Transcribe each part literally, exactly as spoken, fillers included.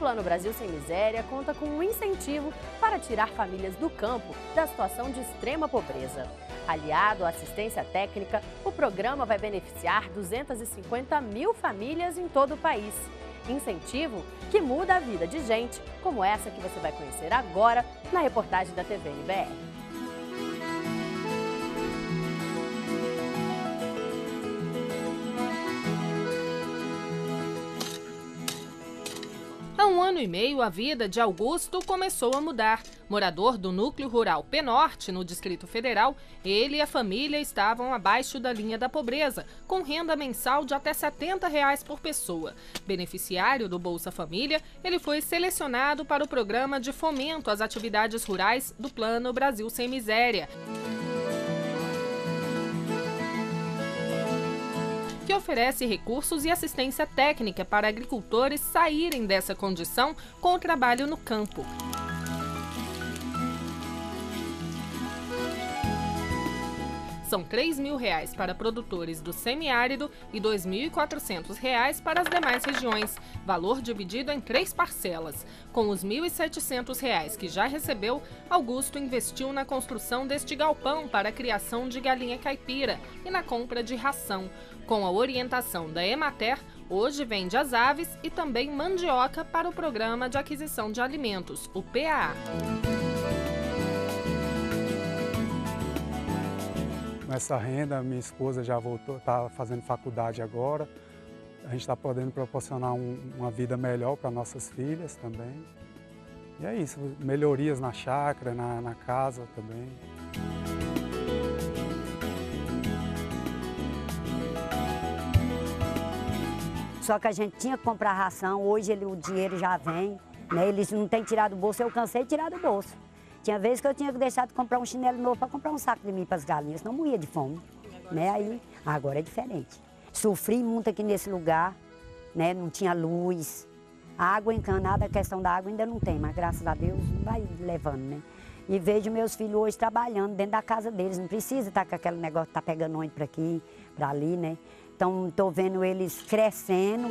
Plano Brasil Sem Miséria conta com um incentivo para tirar famílias do campo da situação de extrema pobreza. Aliado à assistência técnica, o programa vai beneficiar duzentas e cinquenta mil famílias em todo o país. Incentivo que muda a vida de gente, como essa que você vai conhecer agora na reportagem da T V N B R. Há um ano e meio, a vida de Augusto começou a mudar. Morador do núcleo rural Penorte, no Distrito Federal, ele e a família estavam abaixo da linha da pobreza, com renda mensal de até setenta reais por pessoa. Beneficiário do Bolsa Família, ele foi selecionado para o programa de fomento às atividades rurais do Plano Brasil Sem Miséria, que oferece recursos e assistência técnica para agricultores saírem dessa condição com o trabalho no campo. São três mil reais para produtores do semiárido e dois mil e quatrocentos reais para as demais regiões, valor dividido em três parcelas. Com os mil e setecentos reais que já recebeu, Augusto investiu na construção deste galpão para a criação de galinha caipira e na compra de ração. Com a orientação da Emater, hoje vende as aves e também mandioca para o Programa de Aquisição de Alimentos, o P A A. Com essa renda, minha esposa já voltou, está fazendo faculdade agora. A gente está podendo proporcionar um, uma vida melhor para nossas filhas também. E é isso, melhorias na chácara, na, na casa também. Só que a gente tinha que comprar ração, hoje ele, o dinheiro já vem, né? Eles não têm tirado do bolso, eu cansei de tirar do bolso. Tinha vezes que eu tinha que deixar de comprar um chinelo novo para comprar um saco de milho para as galinhas, senão morria de fome. Né? Aí, agora é diferente. Sofri muito aqui nesse lugar, né? Não tinha luz, água encanada, a questão da água ainda não tem, mas graças a Deus vai levando, né? E vejo meus filhos hoje trabalhando dentro da casa deles, não precisa estar com aquele negócio de estar pegando ônibus para aqui, para ali, né? Então, estou vendo eles crescendo.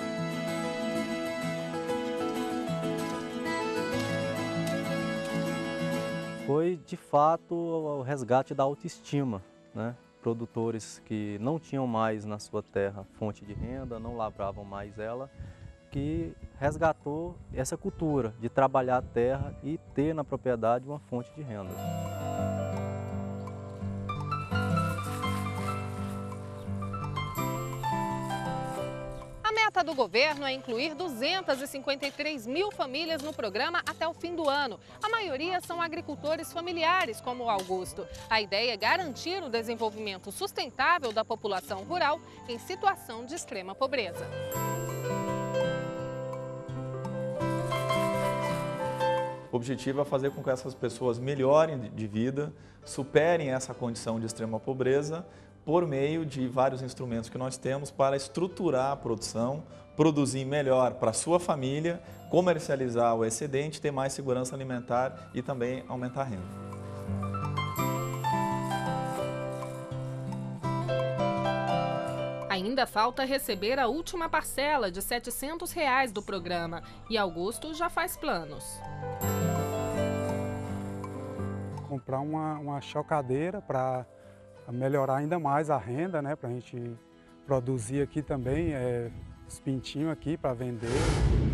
Foi, de fato, o resgate da autoestima, né? Produtores que não tinham mais na sua terra fonte de renda, não lavravam mais ela, que resgatou essa cultura de trabalhar a terra e ter na propriedade uma fonte de renda. A meta do governo é incluir duzentas e cinquenta e três mil famílias no programa até o fim do ano. A maioria são agricultores familiares, como o Augusto. A ideia é garantir o desenvolvimento sustentável da população rural em situação de extrema pobreza. O objetivo é fazer com que essas pessoas melhorem de vida, superem essa condição de extrema pobreza, por meio de vários instrumentos que nós temos para estruturar a produção, produzir melhor para a sua família, comercializar o excedente, ter mais segurança alimentar e também aumentar a renda. Ainda falta receber a última parcela de setecentos reais do programa e Augusto já faz planos. Comprar uma, uma chocadeira para melhorar ainda mais a renda, né, para a gente produzir aqui também é, os pintinhos aqui para vender.